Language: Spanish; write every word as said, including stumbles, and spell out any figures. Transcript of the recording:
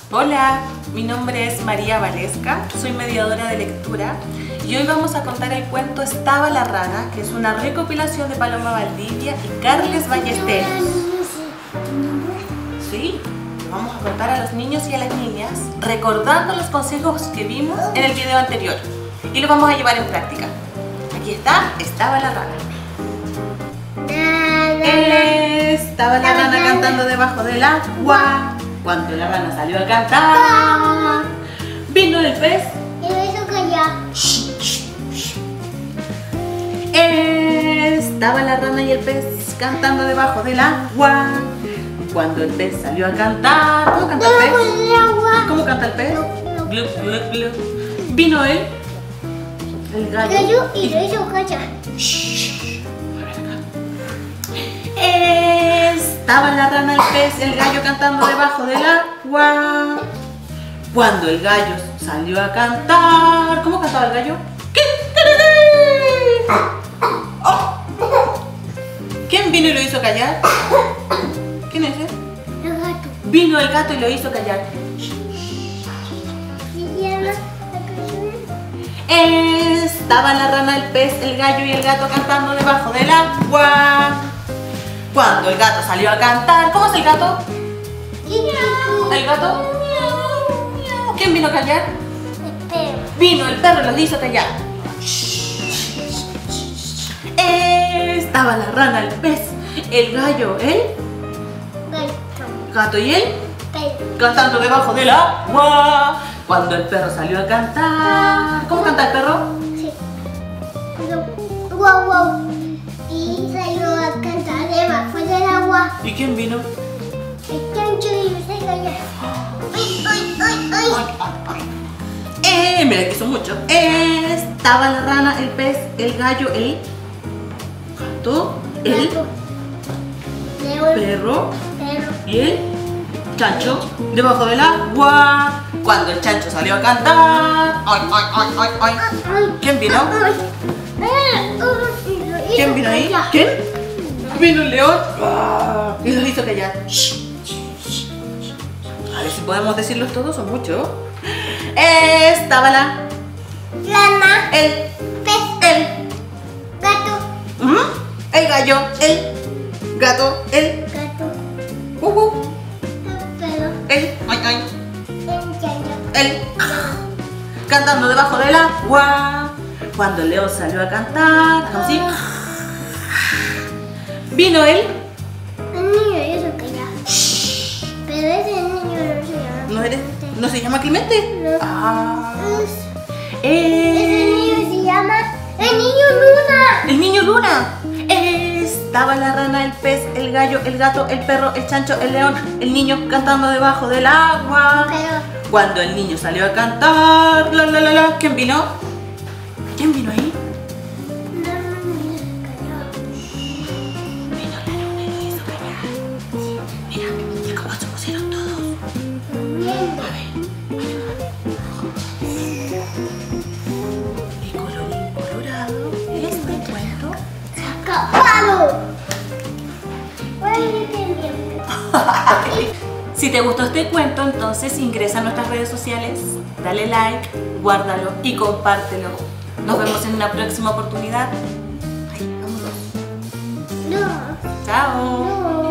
Hola, mi nombre es María Valesca, soy mediadora de lectura y hoy vamos a contar el cuento Estaba la rana, que es una recopilación de Paloma Valdivia y Carles Ballesteros. ¿Sí? Lo vamos a contar a los niños y a las niñas recordando los consejos que vimos en el video anterior y lo vamos a llevar en práctica. Aquí está, Estaba la rana. Estaba la rana cantando debajo del agua. Cuando la rana salió a cantar, vino el pez y lo hizo callar. Estaba la rana y el pez cantando debajo del agua. Cuando el pez salió a cantar, ¿cómo canta el pez? ¿Cómo canta el pez? Glu, glu, glu. Vino él, el gallo, gallo y lo hizo callar. Estaba la rana, el pez, el gallo cantando debajo del agua. Cuando el gallo salió a cantar, ¿cómo cantaba el gallo? Oh. ¿Quién vino y lo hizo callar? ¿Quién es ese? El gato. Vino el gato y lo hizo callar. Estaba la rana, el pez, el gallo y el gato cantando debajo del agua. Cuando el gato salió a cantar, ¿cómo es el gato? ¿El gato? ¿Quién vino a callar? El perro. Vino el perro y los hizo callar. Estaba la rana, el pez, el gallo, el gato y el cantando debajo del agua. Cuando el perro salió a cantar, ¿cómo canta el perro? Sí. Guau, guau. Y salió a cantar debajo del agua. ¿Y quién vino? El chancho y lo hizo callar. ¡Ay, ay, ay, ay! Eh, mira que son muchos. Estaba la rana, el pez, el gallo, el gato, el Gato. León. perro Perro. y el chancho debajo del agua. Cuando el chancho salió a cantar, ¡ay, ay, ay, ay, ay! Ay. ¿Quién vino? Ay. Ay. Ay. ¿Quién vino ahí? ¿Quién? Vino el león y los hizo callar. A ver si podemos decirlos todos, son muchos. Estaba la Rana. el Pez. el Gato. ¿Mm? el gallo, el gato, el Gato. uh, uh, Perro. el ay, ay, El chancho. el cantando debajo del agua. Cuando el león salió a cantar, hagamos así. Vino él. El niño hizo callar. Pero ese niño no se llama. ¿No, eres, ¿No se llama Clemente? No. Ah. Ese Eh, niño se llama el niño Luna. el niño Luna. Estaba la rana, el pez, el gallo, el gato, el perro, el chancho, el león, el niño cantando debajo del agua. Pero Cuando el niño salió a cantar, la la la la, ¿quién vino? ¿Quién vino ahí? no, no hizo callar. Vino la luna y lo hizo callar. Mira, mira cómo se pusieron todos. Durmiendo. A ver, y colorín colorado, este cuento Se ha acabado. Ay, qué bien. Si te gustó este cuento, entonces ingresa a nuestras redes sociales, dale like, guárdalo y compártelo. Nos vemos en una próxima oportunidad. Ay, vámonos. No. Chao. No.